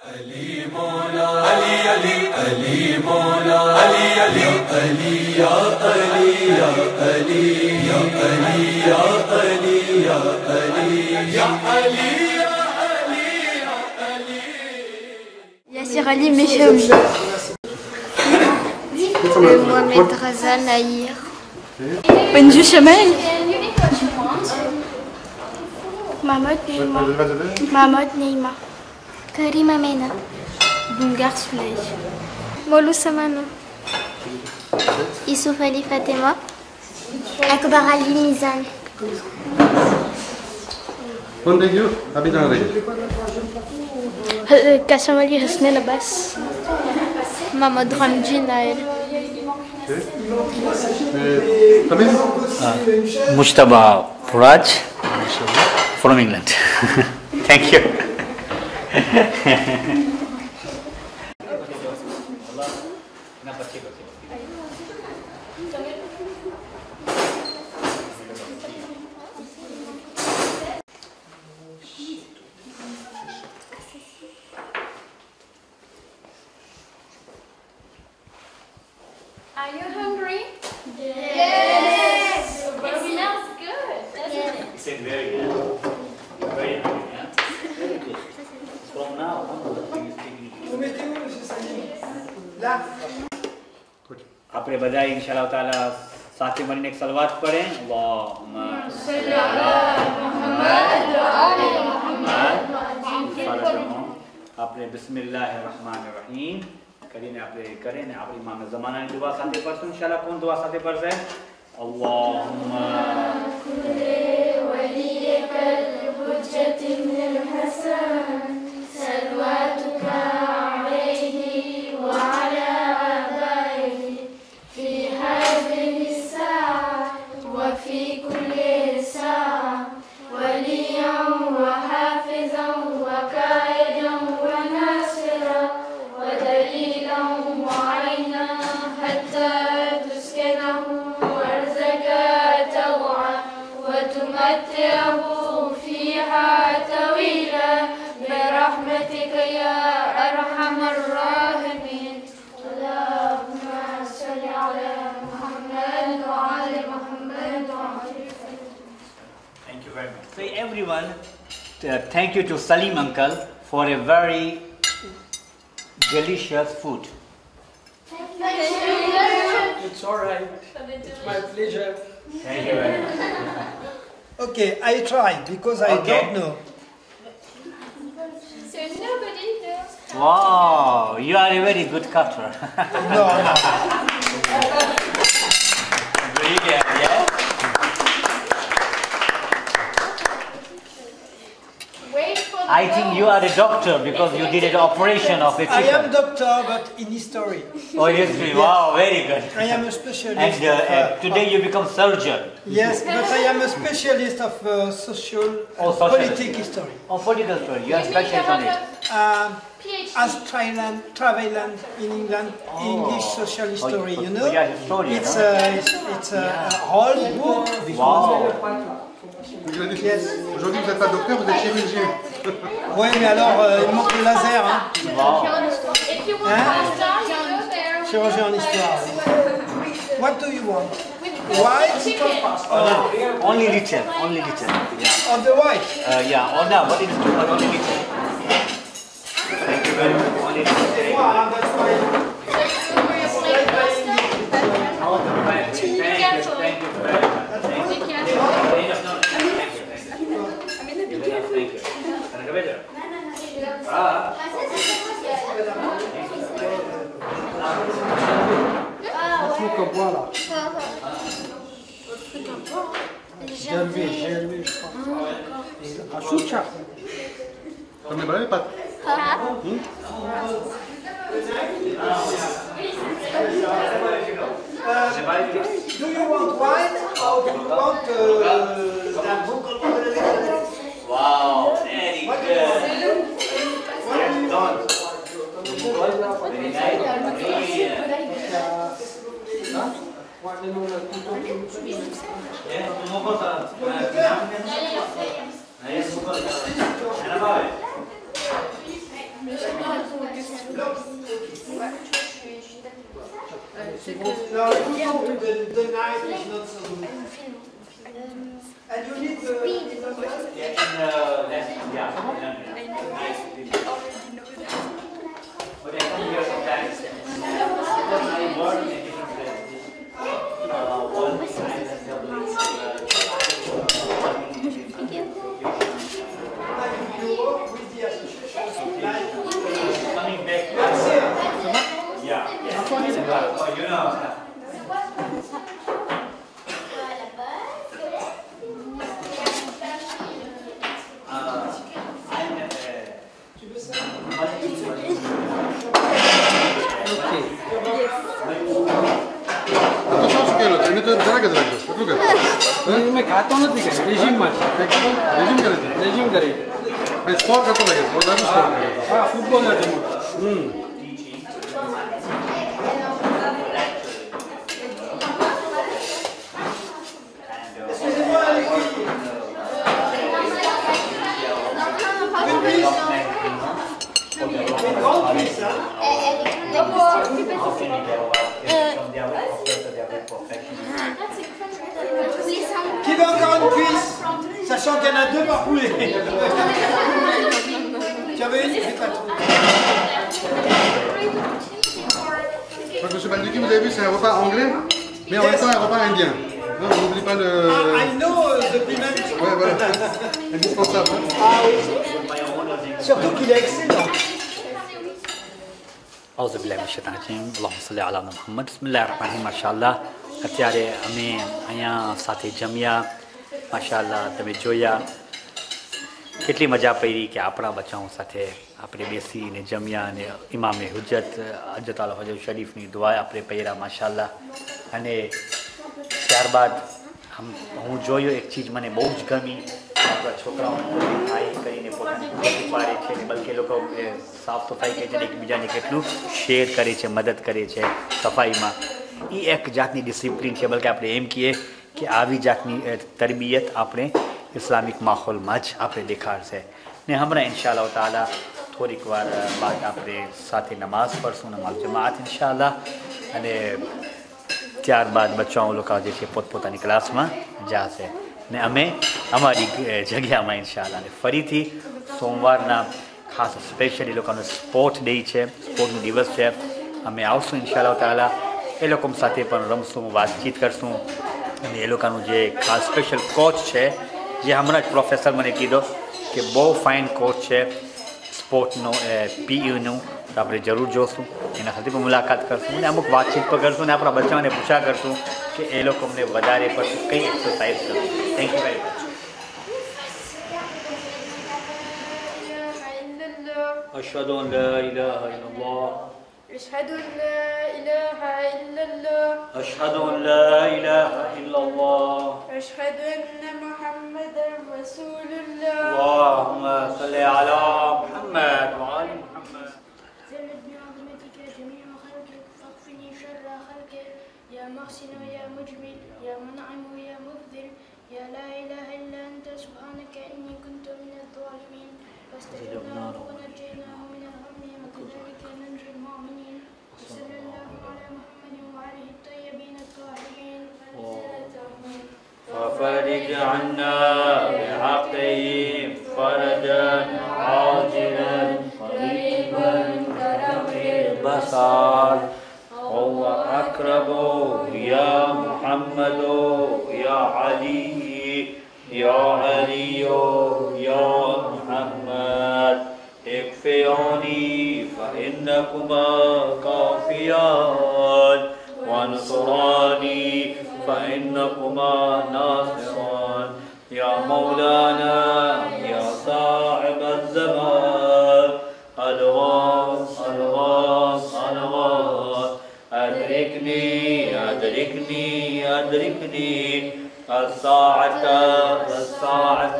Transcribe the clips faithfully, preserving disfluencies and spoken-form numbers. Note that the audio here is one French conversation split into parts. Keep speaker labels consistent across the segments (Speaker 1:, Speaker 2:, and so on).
Speaker 1: Ali Mola, Ali Ali, Ali Mola, Ali Ali, Ali ya Ali ya Ali ya Ali ya Ali ya Ali ya Ali ya Ali ya Ali.
Speaker 2: Yassir Ali Meshaoui. Mohamed Raza Nahir. Benjou Chamel. Mahmoud Neima. Mahmoud Neima. Karima Mena. Bungar Souley. Molou Samano. Issouf Ali Fatima. Akbar Ali Mizan. Kassam Ali Hasnel Abbas. Mahmoud Ramji Nael.
Speaker 3: Uh, Mujtaba Furaj from England. Thank you.
Speaker 4: Are you hungry? Yes! It smells good, doesn't it?
Speaker 3: It's very good. Very hungry, yeah? Very good. From now on, the thing is taking આપણે બધા ઇન્શાઅલ્લાહ તાલા સાથે મળીને એક સલવાત પઢે અલ્લાહુમ્મા સલ્લી અલા મુહમ્મદ વ આલી મુહમ્મદ આપણે બિસ્મિલ્લાહિર રહમાનિર રહીમ કરીને આપણે કરે ને આપણી ઇમામ ઝમાનાની દુઆ સાથે પડશું ઇન્શાઅલ્લાહ કોણ દુઆ સાથે પડશે અલ્લાહુમ્મા કુલ્લે વલિયકલ હુજ્જતિલ હસન સલવાતુકા અલૈહિ વ અલા في كل ساعة وليا وحافظا وقائدا وناصرا ودليلا وعينا حتى تسكنه وارزقا طوعا وتمتعه فيها طويلا برحمتك يا أرحم الراحمين اللهم صل على محمد وعلى محمد. Thank you very much. Say everyone, uh, thank you to Salim uncle for a very delicious food.
Speaker 4: Thank you.
Speaker 5: It's all right. It's my pleasure.
Speaker 3: Thank you very much.
Speaker 5: Okay, I try because I
Speaker 3: Okay.
Speaker 5: don't know.
Speaker 4: So nobody knows.
Speaker 3: Wow, you are a very good cutter.
Speaker 5: No, no.
Speaker 3: Brilliant, yeah?
Speaker 4: Wait for the
Speaker 3: I think you are a doctor because you did an operation of a
Speaker 5: I
Speaker 3: chicken.
Speaker 5: am doctor, but in history.
Speaker 3: Oh, history. Wow, very good.
Speaker 5: I am a specialist.
Speaker 3: And uh,
Speaker 5: of,
Speaker 3: uh,
Speaker 5: uh,
Speaker 3: today you become surgeon.
Speaker 5: Yes, but I am a specialist of uh, social
Speaker 3: Oh,
Speaker 5: and
Speaker 3: social.
Speaker 5: politic history.
Speaker 3: Oh, political story. You are
Speaker 4: You mean you
Speaker 3: specialist on
Speaker 4: have
Speaker 3: it.
Speaker 4: a
Speaker 5: Um,
Speaker 4: PhD?
Speaker 5: as traveling, traveling in England,
Speaker 3: Oh.
Speaker 5: English social history,
Speaker 3: Oh,
Speaker 5: you
Speaker 3: oh,
Speaker 5: know.
Speaker 3: yeah, historian,
Speaker 5: It's
Speaker 3: huh?
Speaker 5: a, it's, it's a, a old book.
Speaker 3: Wow.
Speaker 5: Yes.
Speaker 6: Aujourd'hui, vous n'êtes pas docteur, vous êtes chirurgien.
Speaker 5: Oui, mais alors euh, il manque le laser. Hein.
Speaker 3: Wow.
Speaker 4: If you want
Speaker 5: Hein?
Speaker 4: pasta, you go there.
Speaker 5: Chirurgien en histoire. What do you want?
Speaker 4: With
Speaker 5: White
Speaker 4: chicken.
Speaker 5: or
Speaker 3: Only little. Only little. Yeah.
Speaker 5: on the white?
Speaker 3: Uh, yeah. Oh no, but it is too much. Only little. Thank you very much. Only little.
Speaker 5: Wow, that's fine.
Speaker 4: So you go for your plain pasta.
Speaker 3: Thank you. Thank you. Thank you very much. Thank
Speaker 4: Be
Speaker 3: you.
Speaker 4: careful.
Speaker 3: Thank you. Thank you. Thank you. Can I go better? Ah.
Speaker 5: Truc à bois là. J'ai élevé, j'ai élevé, je crois. À Choucha.
Speaker 6: Ça me balai pas.
Speaker 5: Do you want wine or do you want uh, that book?
Speaker 3: Wow. Very
Speaker 5: What do
Speaker 3: good.
Speaker 5: you want?
Speaker 3: Very nice. Brilliant. Yeah, como cosa. Ahí es un poco.
Speaker 5: No, you know the, the knife is not so good. And you need the...
Speaker 3: Yeah, in uh, lesson, yeah. But I come here sometimes. Because I work in a different place. Uh, one time I
Speaker 5: You work with the association. Like,
Speaker 3: coming back.
Speaker 5: that's it.
Speaker 3: Yeah. Yeah. Oh, you know.
Speaker 6: Attention, ce qu'elle est, elle est drague drague. Look at it.
Speaker 7: मैं खाता हूँ ना ठीक है रेजिम में
Speaker 6: Régime qu'elle était.
Speaker 7: Regime करे
Speaker 6: Mais sport quand on a gagné. On a vu sport.
Speaker 7: हाँ football का टीम हम्म
Speaker 5: Excusez-moi les filles. Une grande cuisse, hein. Qui veut encore une cuisse? Sachant qu'il y en a deux par poulet. Tu avais une? J'ai pas trop.
Speaker 6: Donc, monsieur Balduki, vous avez vu, c'est un repas anglais, mais en même temps un repas indien. Non, on n'oublie pas le...
Speaker 5: Ah, I know uh, the piment.
Speaker 6: Ouais, voilà. Indispensable.
Speaker 5: Ah oui. Surtout qu'il est excellent.
Speaker 3: أعوذ بالله من الشيطان الرجيم اللهم صل على محمد بسم الله الرحمن الرحيم माशाअल्लाह અત્યારે અમે અહીંયા સાથે જમ્યા માશાઅલ્લાહ તમે જોયા કેટલી મજા પડી કે આપણા બચ્ચાઓ સાથે આપણે બેસીને જમ્યા અને ઇમામે હુજ્જત હજરત આલા હજરત શરીફની દુઆ આપણે પૈરા માશાઅલ્લાહ અને ત્યારબાદ હું જોયો એક ચીજ મને બહુ જ ગમી આપણા છોકરાઓ ખાઈ કરીને પોતાની પાડે છે ને બલકે લોકો સાફ સફાઈ કરે છે ને એકબીજાને કેટલું શેર કરે છે મદદ કરે છે સફાઈમાં એ એક જાતની ડિસિપ્લિન છે બલકે આપણે એમ કહીએ કે આવી જાતની તરબિયત આપણે ઇસ્લામિક માહોલમાં જ આપણે દેખાડશે ને હમણાં ઇન્શાઅલ્લાહ તાલા થોડીક વાર બાદ આપણે સાથે નમાઝ પઢશું નમાઝ જમાત ઇન્શાઅલ્લાહ અને ત્યારબાદ બચ્ચાઓ લોકો જે છે પોતપોતાની ક્લાસમાં જશે ને અમે અમારી જગ્યામાં ઇન્શાઅલ્લાહ અને ફરીથી સોમવારના ખાસ સ્પેશિયલી લોકોનો સ્પોર્ટ ડે છે સ્પોર્ટનો દિવસ છે અમે આવશું ઇન્શાઅલ્લાહ તાલા એ લોકો સાથે પણ રમશું વાતચીત કરશું અને એ લોકોનું જે ખાસ સ્પેશિયલ કોચ છે જે હમણાં જ પ્રોફેસર મને કીધો કે બહુ ફાઇન કોચ છે સ્પોર્ટનો પીયુનું તો આપણે જરૂર જોશું એના સાથે પણ મુલાકાત કરશું અને અમુક વાતચીત પણ કરશું અને આપણા બચ્ચાઓને પૂછા કરશું કે એ લોકો અમને વધારે પડતું કઈ એક્સરસાઇઝ કરશું થેન્ક યુ વેરી મચ અશહદુ અન લા ઇલાહા ઇલ્લલ્લાહ
Speaker 4: أشهد أن لا إله إلا الله
Speaker 3: أشهد أن لا إله إلا الله
Speaker 4: أشهد أن محمدا رسول الله
Speaker 3: اللهم صل على محمد وآل محمد
Speaker 4: زلت بعظمتك جميع خلقك فاكفني شر خلقك يا محسن يا مجمل يا منعم يا مبذل يا لا إله إلا أنت سبحانك إني كنت من الظالمين فاستجبنا له ونجيناه من الغم وكذلك ننجي المؤمنين وصلى الله على محمد وآله الطيبين الطاهرين
Speaker 3: وفرج عنا بحقه فرجا عاجلا قريبا كرم البصر هو أقرب يا محمد يا علي يا علي يا محمد اكفيوني فإنكما كافيان وانصراني فإنكما ناصران يا مولانا يا صاحب الزمان الغاث الغاث الغاث أدركني أدركني أدركني الساعة الساعة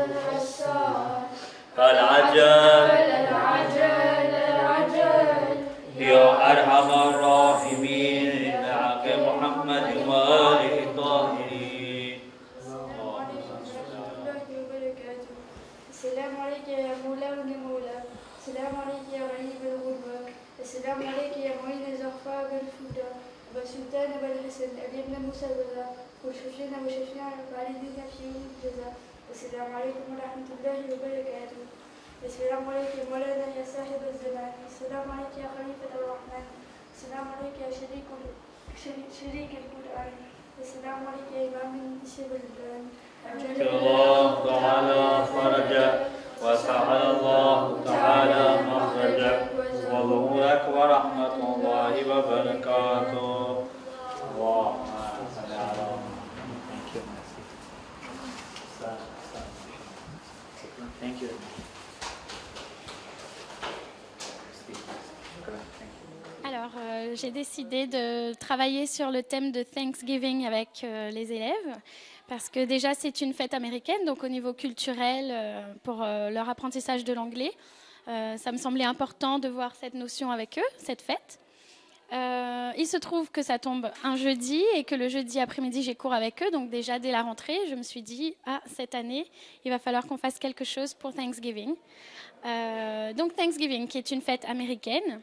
Speaker 3: العجل
Speaker 4: العجل العجل
Speaker 3: يا أرحم الراحمين بحق محمد وآله الطاهرين
Speaker 4: السلام عليك يا مولا ابن مولا السلام عليك يا غريب الغربة
Speaker 8: وسلطان والحسن أبينا مسودا وشفينا وشفينا والدينا في يوم الجزاء. السلام عليكم ورحمة الله وبركاته. السلام عليك يا مولانا يا صاحب الزمان. السلام عليك يا خليفة الرحمن. السلام عليك يا شريك شريك القرآن. السلام عليك يا إمام النسب البلد.
Speaker 3: الله تعالى فرجا وسهل الله تعالى مخرجا وظهورك ورحمة الله وبركاته. اللهم صل على Thank you.
Speaker 2: Alors, euh, j'ai décidé de travailler sur le thème de Thanksgiving avec euh, les élèves, parce que déjà c'est une fête américaine, donc au niveau culturel, euh, pour euh, leur apprentissage de l'anglais, euh, ça me semblait important de voir cette notion avec eux, cette fête. Euh, il se trouve que ça tombe un jeudi et que le jeudi après-midi j'ai cours avec eux, donc déjà dès la rentrée je me suis dit ah cette année il va falloir qu'on fasse quelque chose pour Thanksgiving. Euh, donc Thanksgiving qui est une fête américaine.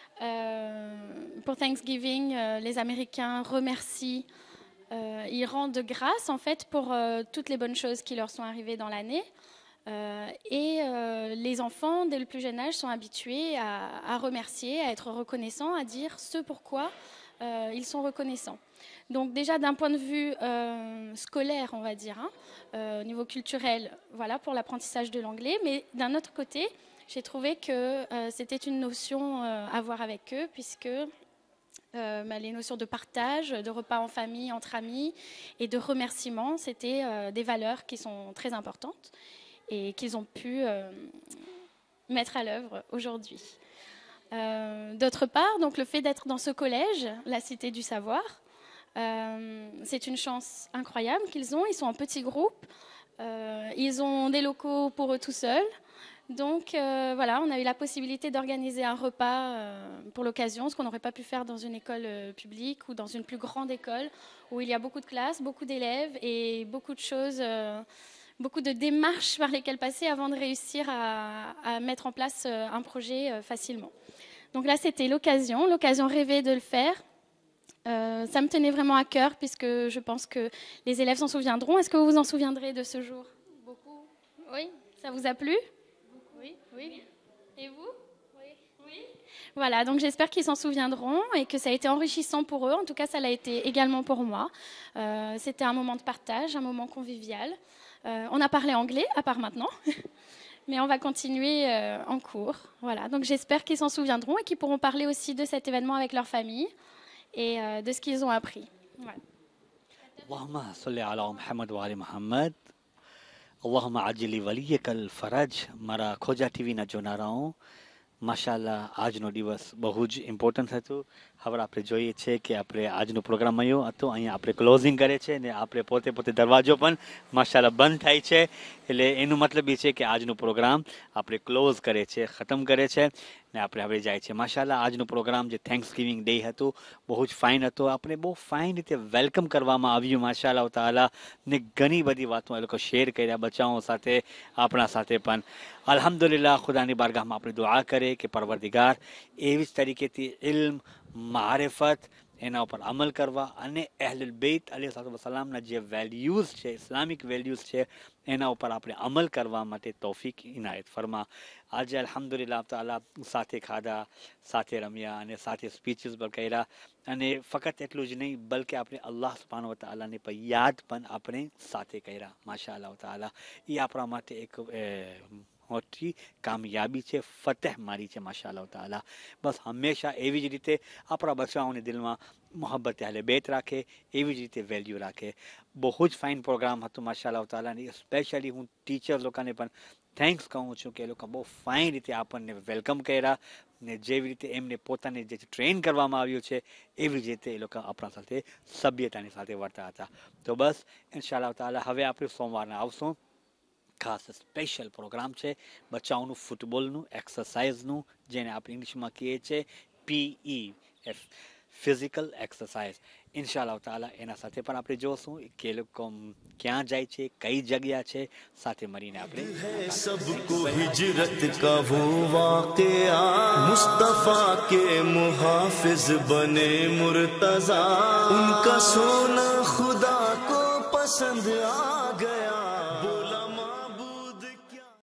Speaker 2: Euh, pour Thanksgiving euh, les Américains remercient, euh, ils rendent grâce en fait pour euh, toutes les bonnes choses qui leur sont arrivées dans l'année. Euh, et euh, les enfants, dès le plus jeune âge, sont habitués à, à remercier, à être reconnaissants, à dire ce pourquoi euh, ils sont reconnaissants. Donc déjà d'un point de vue euh, scolaire, on va dire, hein, euh, au niveau culturel, voilà, pour l'apprentissage de l'anglais. Mais d'un autre côté, j'ai trouvé que euh, c'était une notion euh, à voir avec eux, puisque euh, bah, les notions de partage, de repas en famille, entre amis, et de remerciement, c'était euh, des valeurs qui sont très importantes et qu'ils ont pu euh, mettre à l'œuvre aujourd'hui. Euh, d'autre part, donc, le fait d'être dans ce collège, la Cité du Savoir, euh, c'est une chance incroyable qu'ils ont. Ils sont en petits groupes, euh, ils ont des locaux pour eux tout seuls. Donc euh, voilà, on a eu la possibilité d'organiser un repas euh, pour l'occasion, ce qu'on n'aurait pas pu faire dans une école euh, publique ou dans une plus grande école où il y a beaucoup de classes, beaucoup d'élèves et beaucoup de choses... Euh, beaucoup de démarches par lesquelles passer avant de réussir à, à mettre en place un projet facilement. Donc là, c'était l'occasion, l'occasion rêvée de le faire. Euh, ça me tenait vraiment à cœur puisque je pense que les élèves s'en souviendront. Est-ce que vous vous en souviendrez de ce jour? Beaucoup. Oui, ça vous a plu? Oui, oui. Et vous? Oui. Oui. Voilà, donc j'espère qu'ils s'en souviendront et que ça a été enrichissant pour eux. En tout cas, ça l'a été également pour moi. Euh, c'était un moment de partage, un moment convivial. Euh, on a parlé anglais, à part maintenant, mais on va continuer euh, en cours. Voilà. Donc j'espère qu'ils s'en souviendront et qu'ils pourront parler aussi de cet événement avec leur famille et euh, de ce qu'ils ont appris. Voilà.
Speaker 3: Allahumma salli ala Muhammad wa ali Muhammad. Allahumma ajili waliyakal faraj. Mara khoja TV ના જોનારાઓ માશાઅલ્લાહ આજનો દિવસ બહુ જ ઇમ્પોર્ટન્ટ હતું. હવે આપણે જોઈએ છીએ કે આપણે આજનો પ્રોગ્રામ આવ્યો હતો અહીંયા આપણે ક્લોઝિંગ કરે છે ને આપણે પોતે પોતે દરવાજો પણ માશાઅલ્લાહ બંધ થાય છે એટલે એનું મતલબ એ છે કે આજનો પ્રોગ્રામ આપણે ક્લોઝ કરે છે, ખતમ કરે છે ને આપણે હવે જાય છે. માશાઅલ્લાહ આજનો પ્રોગ્રામ જે થેન્ક્સગિવિંગ ડે હતો બહુ જ ફાઇન હતો. આપણે બહુ ફાઇન રીતે વેલકમ કરવામાં આવ્યું માશાઅલ્લાહ તાઆલા ને ઘણી બધી વાતો એ લોકો શેર કર્યા બચ્ચાઓ સાથે, આપણા સાથે પણ. અલ્હમ્દુલિલ્લાહ ખુદાની બારગાહમાં આપણે દુઆ કરીએ કે પરવરદિગાર એવી જ તરીકેથી ઇલ્મ, મારિફત એના ઉપર અમલ કરવા અને અહલુલ બૈત અલૈહિસ્સલામના જે વેલ્યુઝ છે, ઇસ્લામિક વેલ્યુઝ છે એના ઉપર આપણે અમલ કરવા માટે તૌફીક ઇનાયત ફરમા. આજે અલ્હમ્દુલિલ્લાહ તાઆલા સાથે ખાધા, સાથે રમ્યા અને સાથે સ્પીચીસ પણ કર્યા અને ફક્ત એટલું જ નહીં બલકે આપણે અલ્લાહ સુબ્હાનહુ વ તઆલાને પણ યાદ પણ આપણે સાથે કર્યા. માશાઅલ્લાહ તાઆલા એ આપણા માટે એક મોટી કામયાબી છે, ફતહ મારી છે માશાઅલ્લાહ તાઆલા. બસ હંમેશા એવી જ રીતે આપણા બચ્ચાઓને દિલમાં મોહબ્બત અહલે બેત રાખે, એવી જ રીતે વેલ્યુ રાખે. બહુ જ ફાઇન પ્રોગ્રામ હતો માશાઅલ્લાહ તાઆલાની. સ્પેશિયલી હું ટીચર્સ લોકોને પણ થેન્ક્સ કહું છું કે એ લોકો બહુ ફાઇન રીતે આપણને વેલકમ કર્યા ને જેવી રીતે એમને પોતાને જે ટ્રેન કરવામાં આવ્યું છે એવી જ રીતે એ લોકો આપણા સાથે સભ્યતાની સાથે વર્તા હતા. તો બસ ઇન્શાઅલ્લાહ તાઆલા હવે આપણે સોમવારના આવશું. ખાસ સ્પેશિયલ પ્રોગ્રામ છે બચ્ચાઓનું ફૂટબોલનું, એક્સરસાઇઝનું, જેને આપણે ઇંગ્લિશમાં કહીએ છીએ પીઈ એફ ફિઝિકલ એક્સરસાઇઝ ઇન્શાઅલ્લાહ તાલા એના સાથે પણ આપણે જોશું કે લોકો ક્યાં જાય છે કઈ જગ્યા છે સાથે મળીને આપણે
Speaker 9: सबको हिजरत का वो वाक़या मुस्तफ़ा के मुहाफिज बने मुर्तज़ा उनका सोना खुदा को पसंद आ गया